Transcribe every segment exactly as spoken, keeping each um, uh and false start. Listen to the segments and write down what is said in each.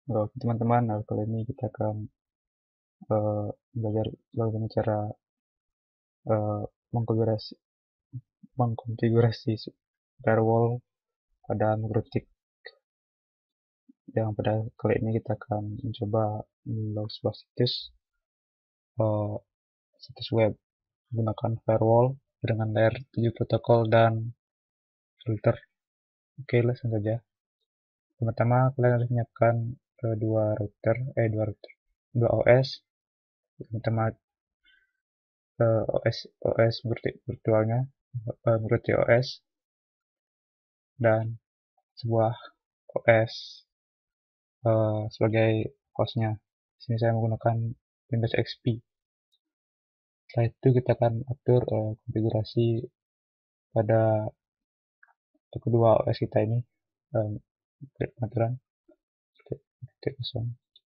Halo teman-teman, nah, kali ini kita akan uh, belajar bagaimana cara uh, mengkonfigurasi, mengkonfigurasi firewall pada Microtik. Yang pada kali ini kita akan mencoba meload sebuah situs, uh, situs web menggunakan firewall dengan layer tujuh protokol dan filter. Oke, langsung saja. Pertama, kalian harus menyiapkan uh, dua router, eh dua router, dua O S. Pertama, uh, OS OS virtualnya, uh, Microtik O S, dan sebuah O S uh, sebagai hostnya. Di sini saya menggunakan Windows X P. Setelah itu kita akan atur uh, konfigurasi pada kedua O S kita ini, um, aturan ketik kosong.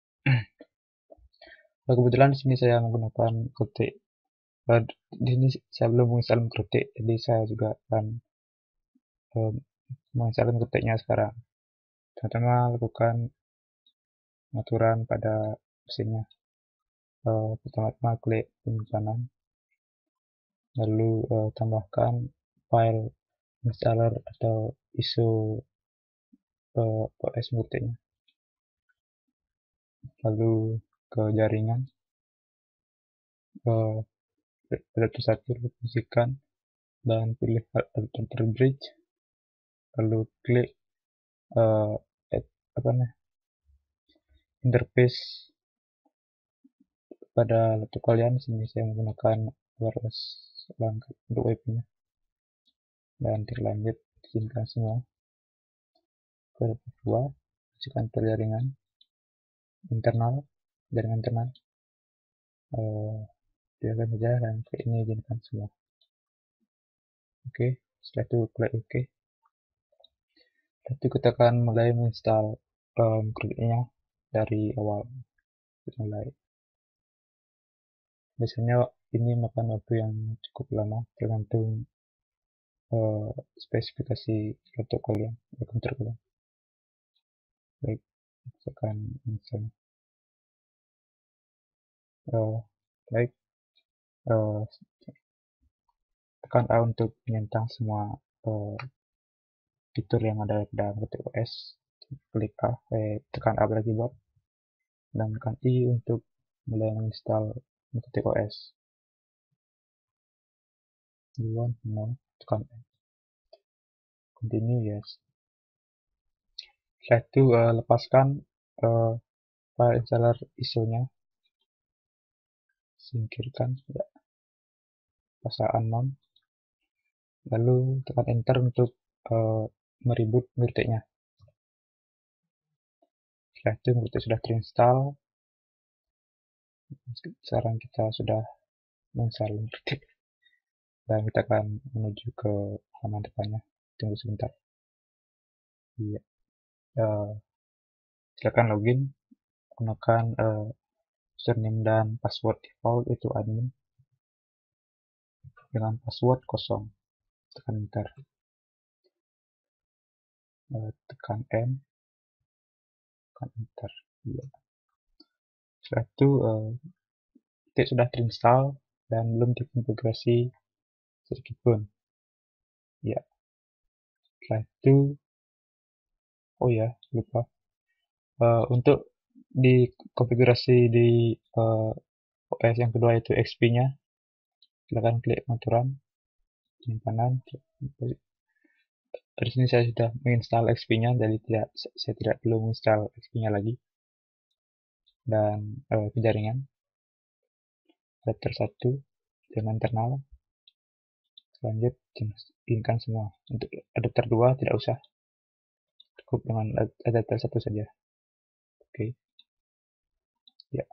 Nah, kebetulan di sini saya menggunakan ketik. Uh, di sini saya belum menginstal ketik, jadi saya juga akan um, menginstalkan ketiknya sekarang. Pertama, lakukan pengaturan pada mesinnya. Uh, pertama-tama klik penyimpanan, lalu uh, tambahkan file installer atau I S O uh, O S multinya, lalu ke jaringan, uh, adapter satu fungsikan dan pilih adapter bridge, lalu klik uh, add, apa nih, interface pada laptop kalian. Di sini saya menggunakan wireless lengkap untuk W P nya, dan terlanjut izinkan semua. Ke kedua, masukkan jaringan internal, jaringan internal, uh, biarkan saja, dan klik ini izinkan semua. Oke, setelah itu klik OK. Setelah itu kita akan mulai menginstal um, Microtik-nya dari awal. Mulai. Biasanya ini makan waktu yang cukup lama, tergantung uh, spesifikasi laptop kalian, komputer kalian. Baik, kita akan install. Uh, baik, uh, tekan A untuk menyentang semua uh, fitur yang ada pada Microtik O S. Klik A, eh, tekan A lagi buat, dan tekan I untuk mulai menginstal Microtik O S. Duluan, no, tekan A. Continue, yes. Setelah itu uh, lepaskan uh, file installer I S O-nya, singkirkan, ya, pasang unknown, lalu tekan enter untuk uh, mereboot Microtik-nya. Setelah itu Microtik sudah terinstall. Sekarang kita sudah menginstal Microtik, dan kita akan menuju ke halaman depannya. Tunggu sebentar. Iya. Uh, silakan login, gunakan uh, username dan password default itu admin dengan password kosong. Tekan enter, uh, tekan M, tekan enter. Ya. Setelah itu uh, Microtik sudah terinstall dan belum dikonfigurasi sedikit pun. Ya. Setelah itu, oh ya, lupa. Uh, untuk di konfigurasi di uh, O S yang kedua itu X P-nya, silakan klik pengaturan, penyimpanan. Di sini saya sudah menginstal X P-nya, jadi tidak saya tidak perlu menginstal X P-nya lagi. Dan uh, ke jaringan, adapter satu, jaringan internal, lanjut izinkan semua. Untuk adapter dua tidak usah, cukup dengan adapter satu saja. Oke, ya,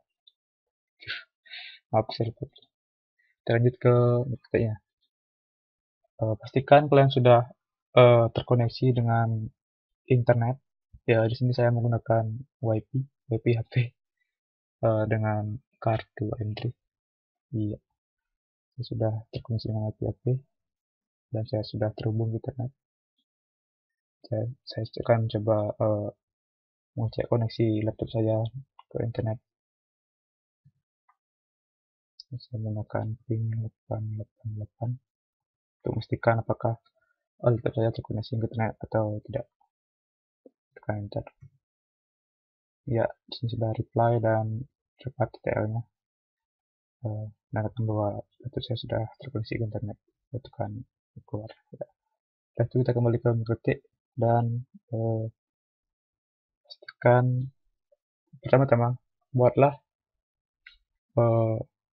maaf saya lupa. Kita lanjut ke berikutnya. Uh, pastikan kalian sudah uh, terkoneksi dengan internet. Ya, di sini saya menggunakan WiFi, WiFi H P uh, dengan kartu entry. Iya, saya sudah terkoneksi dengan WiFi H P dan saya sudah terhubung ke internet. Saya, saya akan coba uh, mengecek koneksi laptop saya ke internet. Saya menggunakan ping delapan delapan delapan untuk memastikan apakah laptop saya terkoneksi ke internet atau tidak. Tekan enter. Ya, di sini sudah reply dan cepat T L nya. Uh, menandakan bahwa laptop saya sudah terkoneksi ke internet. Tekan keluar. Ya. Setelah itu kita kembali ke Mikrotik dan uh, pastikan pertama-tama buatlah uh,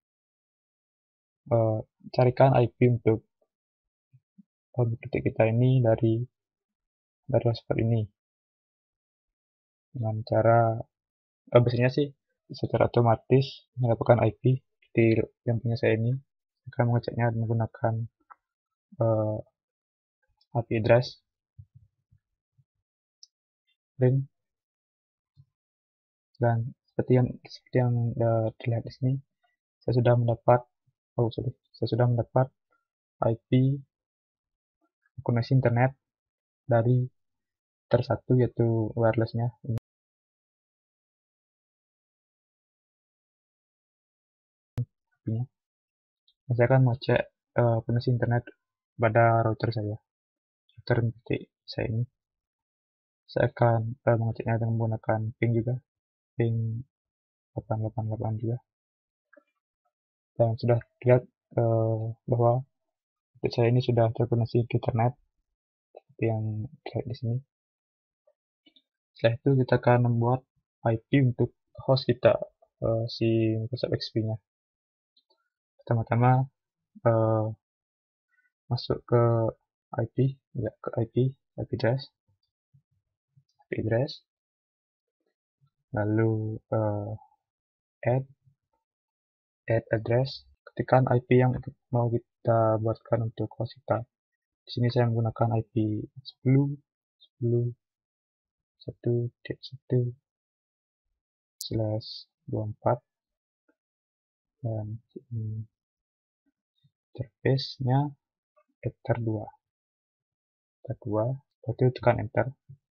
uh, carikan I P untuk uh, Mikrotik kita ini dari dari hotspot ini dengan cara uh, biasanya sih secara otomatis mendapatkan I P di yang punya saya ini akan mengeceknya menggunakan uh, I P address ring dan seperti yang seperti yang uh, terlihat di sini saya sudah mendapat oh sorry saya sudah mendapat I P koneksi internet dari tersatu yaitu wirelessnya ini. Saya akan mengecek uh, koneksi internet pada router saya router titik saya ini saya akan uh, mengeceknya dengan menggunakan ping juga ping delapan delapan delapan juga dan sudah terlihat uh, bahwa laptop saya ini sudah terkoneksi ke internet seperti yang terlihat di sini. Setelah itu kita akan membuat I P untuk host kita uh, si Microsoft X P nya. Pertama-tama uh, masuk ke I P ya ke I P I P address I P address lalu uh, add add address, ketikkan I P yang mau kita buatkan untuk host kita. Di sini saya menggunakan I P sepuluh sepuluh satu titik satu slash dua puluh empat dan interface nya ether dua ether dua lalu tekan enter.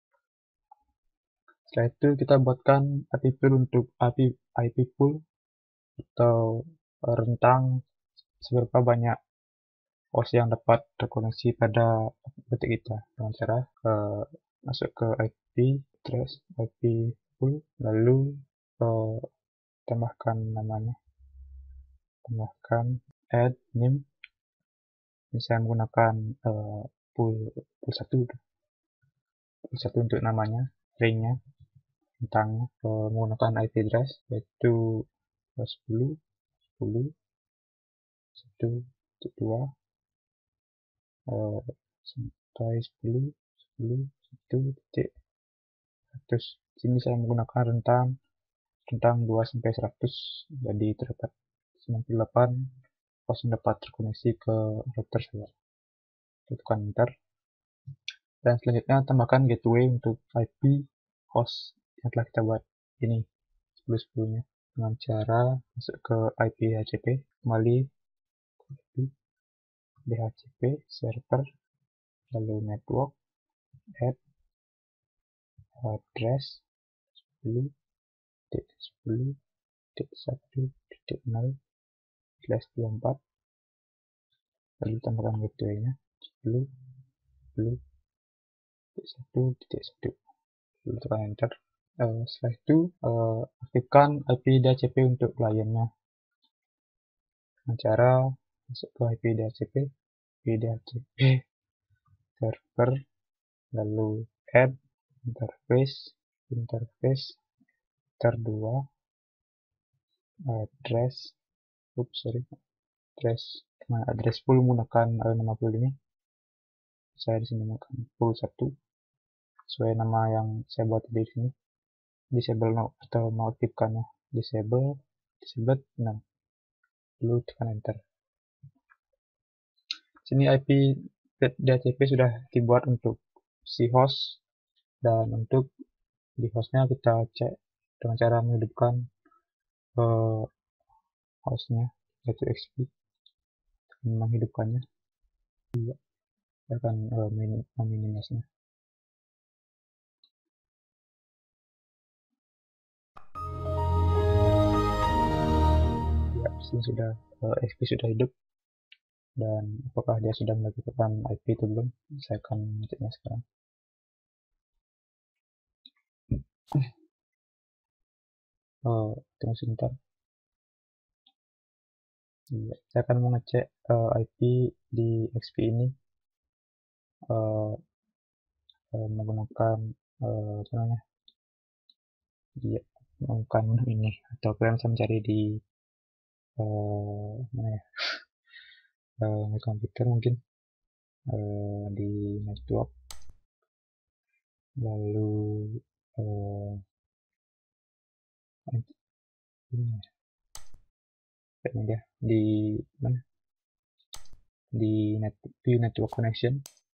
Setelah itu kita buatkan I P pool untuk I P I P pool atau rentang seberapa banyak host yang dapat terkoneksi pada detik kita dengan cara uh, masuk ke I P address I P pool lalu uh, tambahkan namanya tambahkan add name ini saya menggunakan uh, pool pool satu pool satu untuk namanya ringnya tentangnya uh, menggunakan I P address yaitu sepuluh sepuluh satu dua uh, sampai sepuluh sepuluh satu titik seratus. Sini saya menggunakan rentang rentang dua sampai seratus jadi terdapat sembilan puluh delapan host yang dapat terkoneksi ke router saya. Tekan enter dan selanjutnya tambahkan gateway untuk I P host yang telah kita buat ini sepuluh sepuluh nya dengan cara masuk ke I P D H C P kembali D H C P server lalu network add address sepuluh titik sepuluh titik satu titik nol slash dua puluh empat lalu tambahkan gateway nya sepuluh sepuluh titik satu titik satu lalu tekan enter. Uh, setelah itu uh, aktifkan I P D H C P untuk kliennya dengan cara masuk ke I P D H C P I P D H C P server lalu add interface interface ether dua address oops sorry address nah, address pool menggunakan nama pool ini saya di sini menggunakan pool satu sesuai nama yang saya buat di sini disable no atau mengaktifkannya disable disable enam lalu tekan enter. Sini I P D H C P sudah dibuat untuk si host dan untuk di hostnya kita cek dengan cara menghidupkan uh, hostnya yaitu X P menghidupkannya iya akan uh, minimasinya ini sudah uh, X P sudah hidup, dan apakah dia sudah melakukan I P itu belum. Saya akan ngeceknya sekarang. Oh, tunggu sebentar. Iya, saya akan mengecek uh, I P di X P ini uh, uh, menggunakan uh, apa namanya? Iya, menggunakan menu ini, atau kalian bisa mencari di uh, mana ya? Uh, di komputer mungkin, uh, di network, lalu uh, ini dia di mana? Di net, di network connection,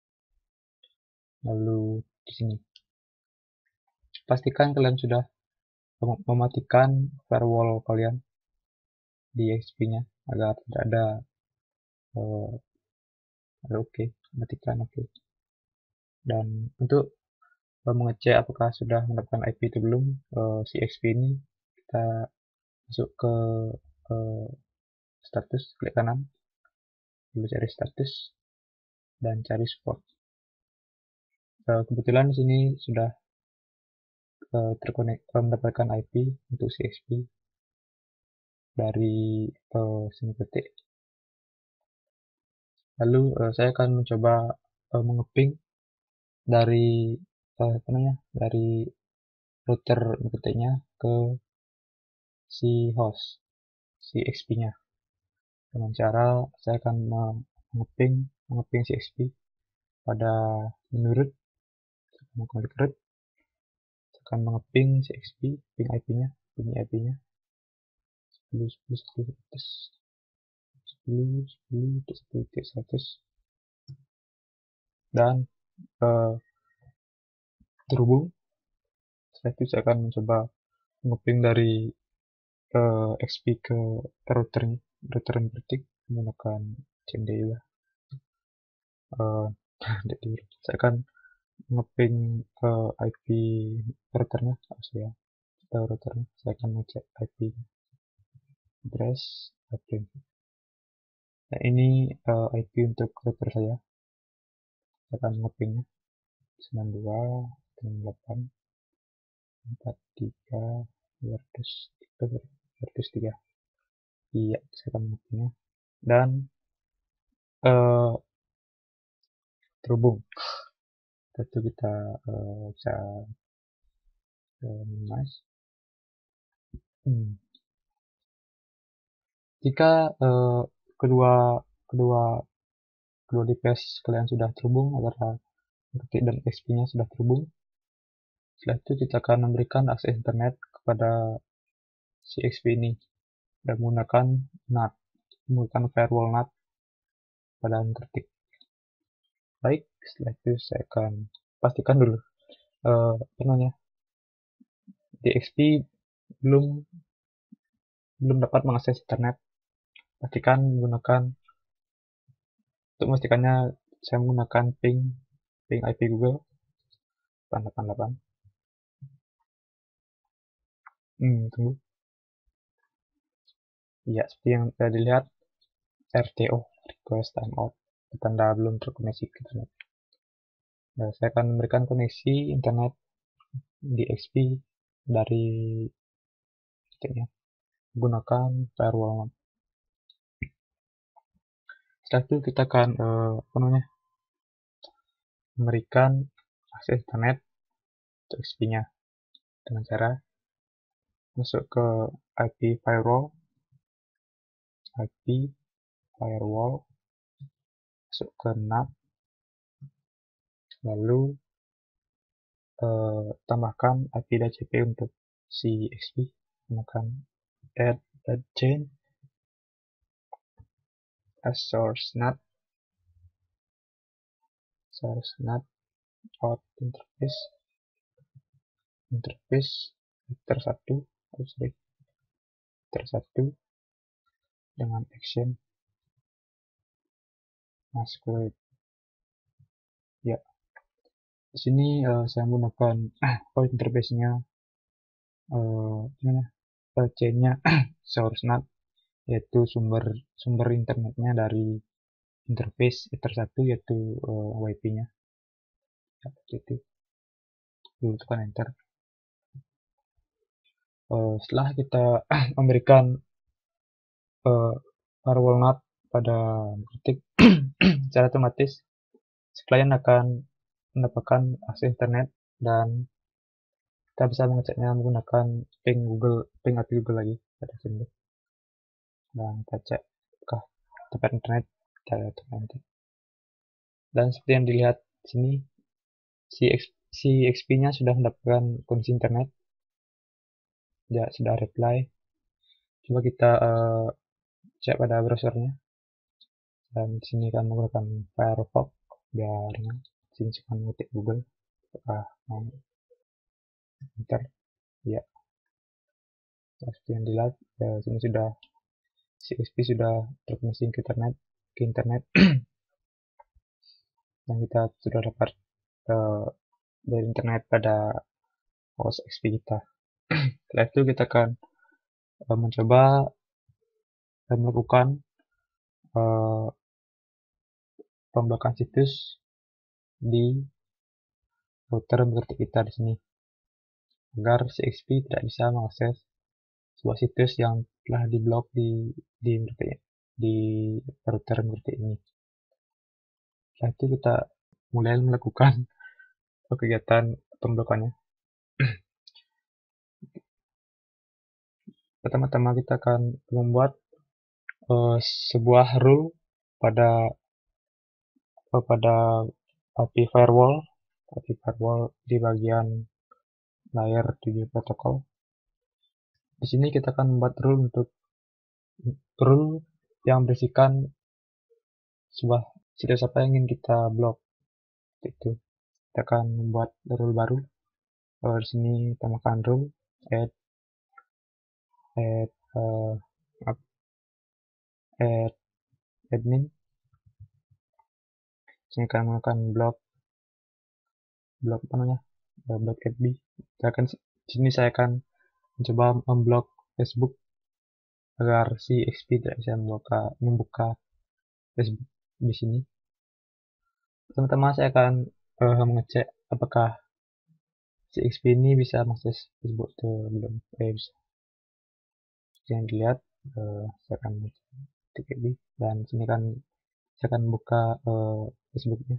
lalu di sini. Pastikan kalian sudah mematikan firewall kalian di X P-nya agar tidak ada uh, oke, okay. Matikan oke. Okay. Dan untuk uh, mengecek apakah sudah mendapatkan I P itu belum, uh, si X P ini, kita masuk ke uh, status, klik kanan, lalu cari status dan cari support. Uh, kebetulan di sini sudah uh, terkonek, uh, mendapatkan I P untuk si X P dari uh, sini ketik. Lalu uh, saya akan mencoba uh, mengeping dari uh, apa namanya dari router ketiknya ke si host, si X P-nya, dengan cara saya akan mengeping mengeping si X P pada menurut mengklik root, saya akan mengeping si X P, ping I P-nya, ping I P-nya sepuluh sepuluh sepuluh sepuluh sepuluh seratus, dan uh, terhubung. Setelah itu saya akan mencoba mengeping dari uh, X P ke, ke routernya, router yang bertik menggunakan C M D I lah. Uh, saya akan ngeping ke I P routernya, ya, ke routernya. Saya akan ngecek I P address I P. Nah, ini uh, I P untuk router saya. Saya akan ngepingnya sembilan dua sembilan delapan empat tiga dua ratus tiga. Iya, saya akan ngepingnya dan uh, terhubung. Tentu kita uh, bisa uh, minimize. Hmm. Jika uh, kedua kedua kedua device kalian sudah terhubung, antara ketik dan X P-nya sudah terhubung, setelah itu kita akan memberikan akses internet kepada si X P ini dan menggunakan N A T, menggunakan firewall N A T pada ketik. Baik, setelah itu saya akan pastikan dulu uh, apa namanya di X P belum belum dapat mengakses internet. Pastikan menggunakan untuk memastikannya saya menggunakan ping ping I P Google delapan delapan delapan. Hmm, tunggu. Ya, seperti yang bisa dilihat, R T O, request timeout, tanda belum terkoneksi ke internet. Nah, saya akan memberikan koneksi internet di X P dari titiknya menggunakan firewall. Setelah itu kita akan uh, apa namanya memberikan akses internet untuk X P-nya dengan cara masuk ke I P firewall, I P firewall, masuk ke N A T, lalu uh, tambahkan I P D H C P untuk si X P, menggunakan add add chain as source N A T, source N A T out interface interface vector satu, oh sorry, vector satu dengan action masquerade. Ya, di sini uh, saya menggunakan oh interface-nya uh, gimana uh, chain-nya source N A T, yaitu sumber sumber internetnya dari interface ether satu, yaitu uh, W P nya. Seperti itu. Dulu tekan enter. Uh, setelah kita memberikan uh, firewall node pada kritik secara otomatis klien akan mendapatkan akses internet, dan kita bisa mengeceknya menggunakan ping Google, ping A P I Google lagi pada sini. Dan kita cek apakah tempat internet kita tekan enter. Dan seperti yang dilihat di sini, si si X P-nya sudah mendapatkan kondisi internet, ya sudah reply. Coba kita uh, cek pada browsernya, dan di sini kami menggunakan Firefox biar ringan. Di sini saya mengetik Google, apakah mau enter, ya. Seperti yang dilihat, ya, sini sudah si X P sudah terkoneksi ke internet, ke internet, dan kita sudah dapat uh, dari internet pada host X P kita. Setelah itu kita akan uh, mencoba dan melakukan uh, pemblokiran situs di router berarti kita di sini, agar si X P tidak bisa mengakses sebuah situs yang telah diblok di di di router berarti ini. Setelah itu kita mulai melakukan kegiatan pemblokannya. Pertama-tama kita akan membuat uh, sebuah rule pada uh, pada A P I firewall, A P I firewall di bagian layer tujuh protokol. Di sini kita akan membuat rule untuk rule yang berisikan sebuah situs apa yang ingin kita blok. Itu kita akan membuat rule baru. Uh, di sini tambahkan rule add add uh, add admin. Sini akan menggunakan blok blok apa namanya blok F B. Saya akan di sini saya akan mencoba memblok Facebook agar si X P tidak bisa membuka membuka Facebook di sini. Pertama-tama saya akan uh, mengecek apakah si X P ini bisa mengakses Facebook atau belum. Eh, bisa. Yang dilihat, uh, saya akan ketik F B, dan sini kan saya akan buka uh, Facebooknya.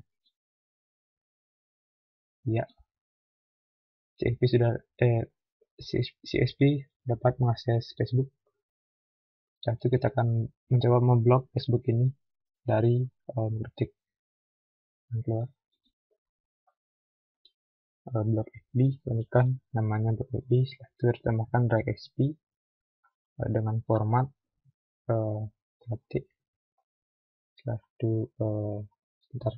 Ya, si X P sudah eh si, si X P dapat mengakses Facebook. Setelah itu kita akan mencoba memblok Facebook ini dari uh, ngetik dan keluar. Uh, blok X P, temukan namanya blok X P. Setelah itu ditambahkan drag X P uh, dengan format uh, ketik. Setelah itu uh, sebentar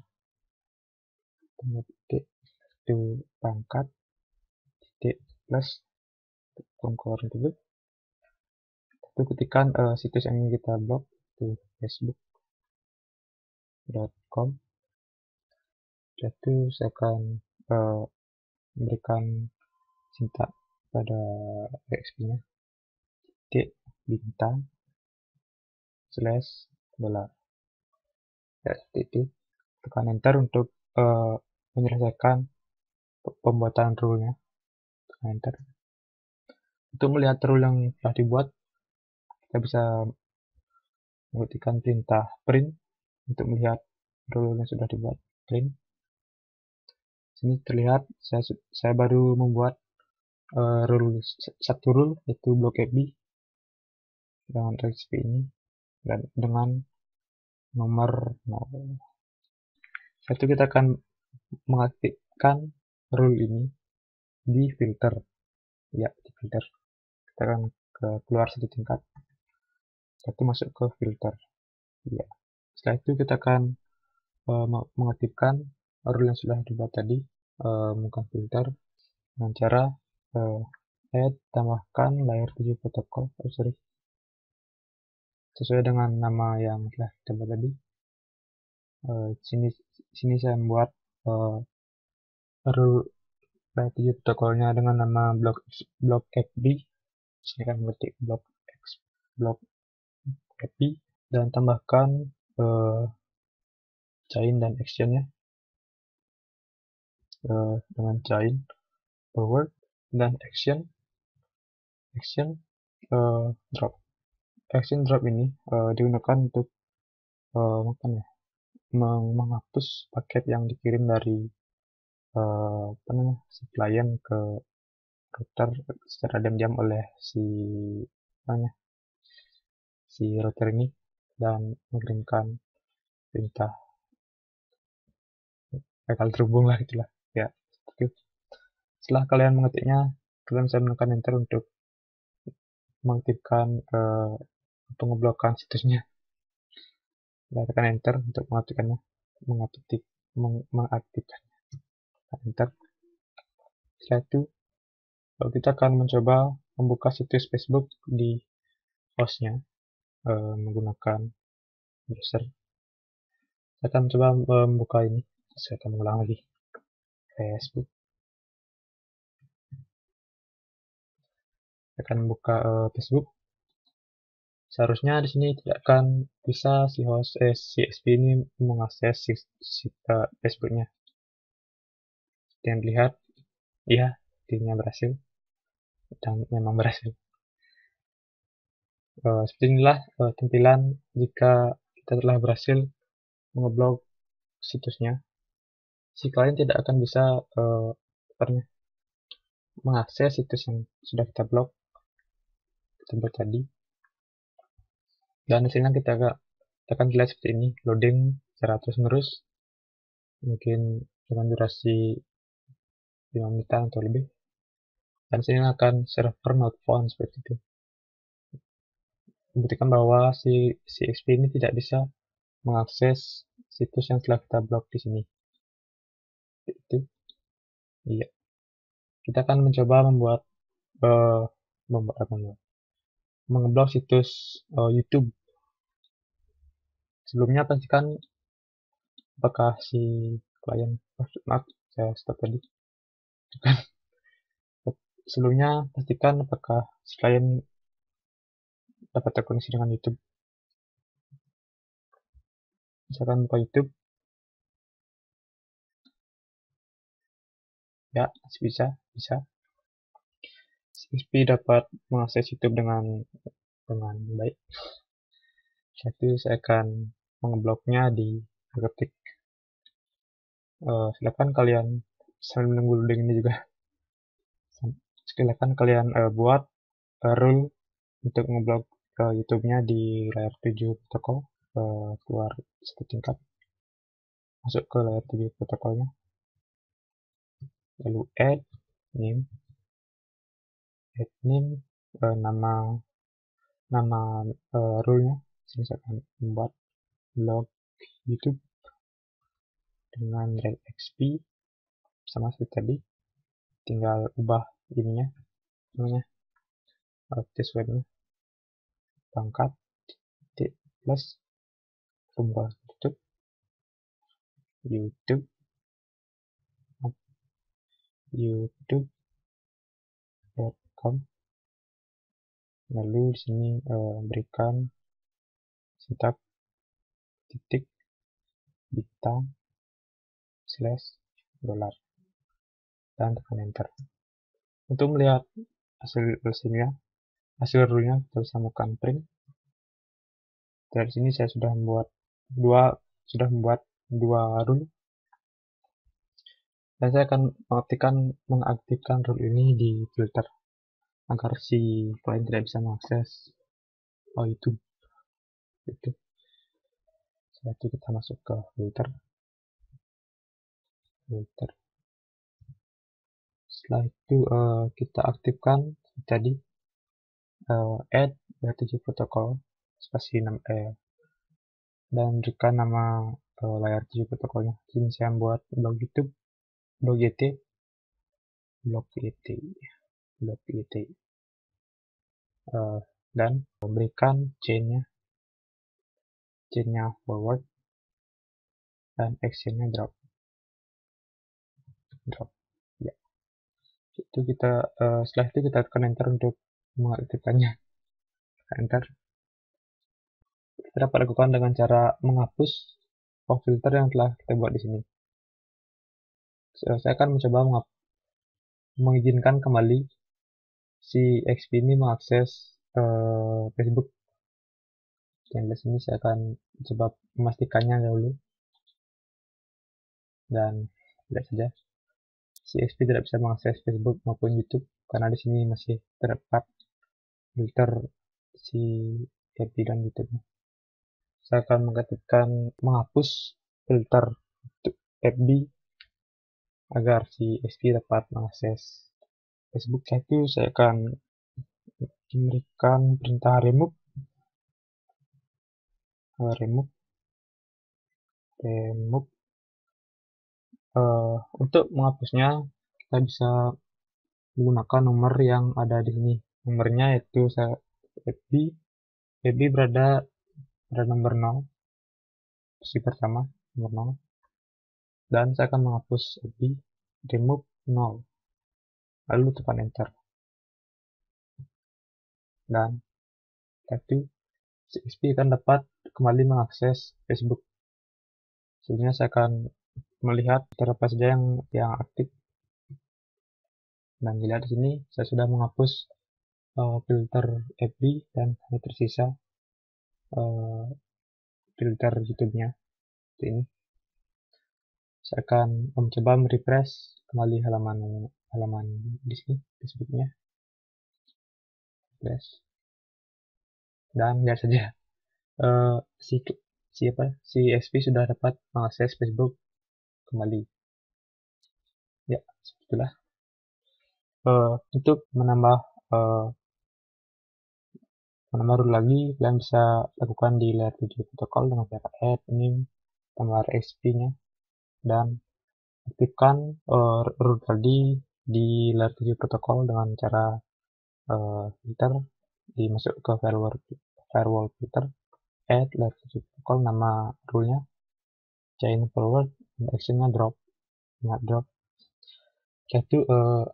titik itu pangkat titik plus concurrent itu itu ketikan uh, situs yang ingin kita blok, itu facebook dot com. Setelah itu saya akan uh, memberikan cinta pada X P nya, titik bintang slash dollar. Ya, seperti itu. Tekan enter untuk uh, menyelesaikan pembuatan rule nya. Tekan enter. Untuk melihat rule yang telah dibuat, kita bisa mengetikkan perintah print untuk melihat rule yang sudah dibuat. Print. Sini terlihat saya saya baru membuat uh, rule satu rule, yaitu blok F B dengan X P ini dan dengan nomor nol. Satu kita akan mengaktifkan rule ini di filter. Ya, di filter. Kita akan ke keluar satu tingkat. Satu masuk ke filter. Ya. Setelah itu kita akan uh, mengaktifkan rule yang sudah dibuat tadi, uh, menggunakan filter dengan cara uh, add tambahkan layer tujuh protokol. Oh, sorry. Sesuai dengan nama yang telah kita buat tadi. Uh, sini sini saya membuat uh, rule layer tujuh protokolnya dengan nama blok blok X B. Sini kan berarti blok X blok copy dan tambahkan uh, chain dan actionnya uh, dengan chain forward dan action action uh, drop. Action drop ini uh, digunakan untuk uh, ya, meng menghapus paket yang dikirim dari uh, apa namanya, si klien ke router secara diam-diam oleh si namanya si router ini dan mengirimkan perintah gagal terhubung lah, itulah ya. Oke. Setelah kalian mengetiknya, kalian bisa menekan enter untuk mengaktifkan uh, atau ngeblokkan situsnya. Kalian tekan enter untuk mengaktifkannya, mengaktif, meng mengaktifkannya. Enter. Setelah itu kita akan mencoba membuka situs Facebook di hostnya uh, menggunakan browser. Saya akan coba membuka ini. Saya akan mengulang lagi Facebook. Saya akan buka uh, Facebook. Seharusnya di sini tidak akan bisa si host eh, C S P ini mengakses si, si, uh, Facebooknya. Yang dilihat, ya, akhirnya berhasil dan memang berhasil. Uh, seperti inilah uh, tampilan jika kita telah berhasil mengeblok situsnya. Si klien tidak akan bisa uh, mengakses situs yang sudah kita blok, kita blok tadi. Dan hasilnya kita agak akan dilihat seperti ini, loading secara terus menerus, mungkin dengan durasi lima menitan atau lebih. Dan sini akan server not found seperti itu, membuktikan bahwa si C S P ini tidak bisa mengakses situs yang telah kita blok di sini. Itu, iya. Kita akan mencoba membuat uh, membuat apa ya? Mengeblok situs uh, YouTube. Sebelumnya pastikan apakah si klien, oh, maaf, saya stop tadi. Sebelumnya pastikan apakah si klien dapat terkoneksi dengan YouTube. Misalkan buka YouTube, ya, masih bisa, bisa. C S P dapat mengakses YouTube dengan dengan baik. Jadi saya akan mengebloknya di ketik. Uh, silakan kalian sambil menunggu loading ini juga. Silakan kalian uh, buat uh, rule untuk ngeblok uh, YouTube-nya di layer tujuh protokol, uh, keluar satu tingkat, masuk ke layer tujuh protokolnya, lalu add name, add name, uh, nama nama uh, rule-nya. Sini saya akan membuat blog YouTube dengan rel X P sama seperti tadi, tinggal ubah ininya, namanya artis webnya, pangkat titik plus tombol YouTube YouTube YouTube dot com. Lalu di sini uh, berikan sitak titik bintang slash dolar dan tekan enter. Untuk melihat hasil hasilnya, hasil rule-nya kita bisa melakukan print. Dari sini saya sudah membuat dua sudah membuat dua rule. Dan saya akan mengaktifkan mengaktifkan rule ini di filter agar si klien tidak bisa mengakses oh YouTube. Itu. Setelah itu kita masuk ke filter. Filter. Setelah itu uh, kita aktifkan tadi uh, add layer tujuh protokol spasi enam e dan berikan nama uh, layer tujuh protokolnya. Sini saya buat blog YouTube, blog Y T, blog Y T, blog Y T, uh, dan berikan chainnya, chainnya forward dan actionnya drop, drop. Ya, itu kita uh, setelah itu kita tekan enter untuk mengaktifkannya. Enter. kita dapat lakukan dengan cara menghapus oh, filter yang telah kita buat di sini. Saya akan mencoba mengizinkan kembali si X P ini mengakses uh, Facebook. Yang di sini saya akan coba memastikannya dahulu, dan lihat saja si X P tidak bisa mengakses Facebook maupun YouTube karena di sini masih terdapat filter si F B dan YouTube. Saya akan mengaktifkan menghapus filter F B agar si X P dapat mengakses Facebook. Itu saya akan memberikan perintah remove remove remove uh, untuk menghapusnya kita bisa menggunakan nomor yang ada di sini. Nomornya yaitu saya F B F B berada pada nomor nol, posisi pertama nomor nol, dan saya akan menghapus F B remove nol, lalu tekan enter, dan itu X P akan dapat kembali mengakses Facebook. Selanjutnya saya akan melihat terdapat saja yang yang aktif, dan dilihat di sini saya sudah menghapus uh, filter F B dan hanya tersisa uh, filter YouTube-nya. Ini saya akan mencoba merefresh kembali halaman halaman di sini Facebook-nya, refresh, dan lihat saja uh, si siapa si X P sudah dapat mengakses Facebook kembali. Ya, itulah. Uh, untuk menambah uh, menambah rule lagi, kalian bisa lakukan di layer tujuh protokol dengan cara add name, tambah X P-nya, dan aktifkan uh, rule tadi di layer tujuh protokol dengan cara uh, filter, dimasuk ke firewall firewall filter, add layer tujuh protokol, nama rule-nya chain forward, action-nya drop, ingat drop. Itu uh,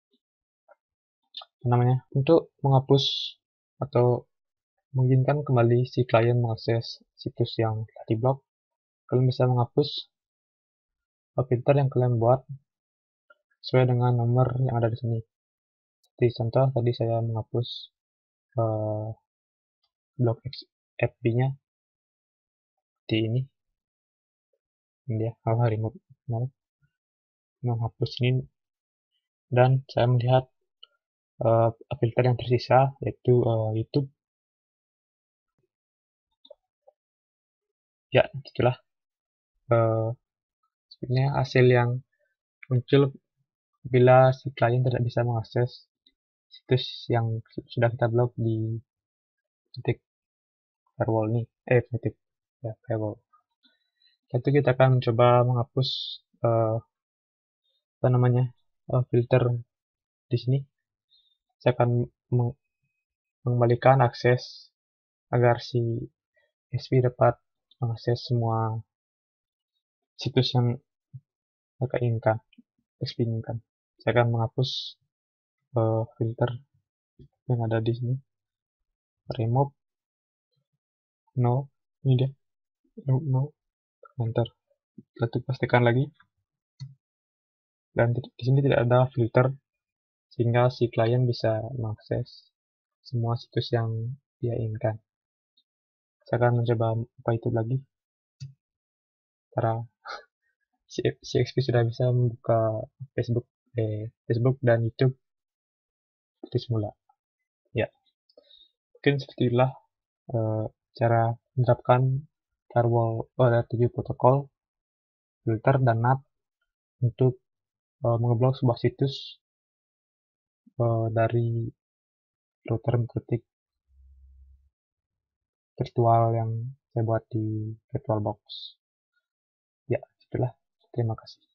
namanya untuk menghapus atau mengizinkan kembali si klien mengakses situs yang telah diblok. Kalian bisa menghapus filter yang kalian buat sesuai dengan nomor yang ada di sini. Di contoh tadi saya menghapus uh, blok F B-nya di ini, ini dia hal remove mau menghapus ini, dan saya melihat uh, filter yang tersisa yaitu uh, YouTube. Ya, itulah uh, sebenarnya hasil yang muncul bila si klien tidak bisa mengakses situs yang sudah kita blok di titik firewall ini, eh titik ya firewall. Itu kita akan mencoba menghapus uh, apa namanya uh, filter di sini. Saya akan meng mengembalikan akses agar si X P dapat mengakses semua situs yang mereka inginkan, X P inginkan. Saya akan menghapus uh, filter yang ada di sini, remove no, ini dia, remove no, enter. Lalu pastikan lagi, dan di sini tidak ada filter sehingga si klien bisa mengakses semua situs yang dia inginkan. Saya akan mencoba buka YouTube lagi, karena si, si X P sudah bisa membuka Facebook, eh, Facebook dan YouTube seperti semula. Ya, mungkin seperti itulah uh, cara menerapkan firewall layer tujuh protokol, filter, dan N A T untuk uh, mengeblok sebuah situs uh, dari router MikroTik virtual yang saya buat di VirtualBox. Ya, itulah. Terima kasih.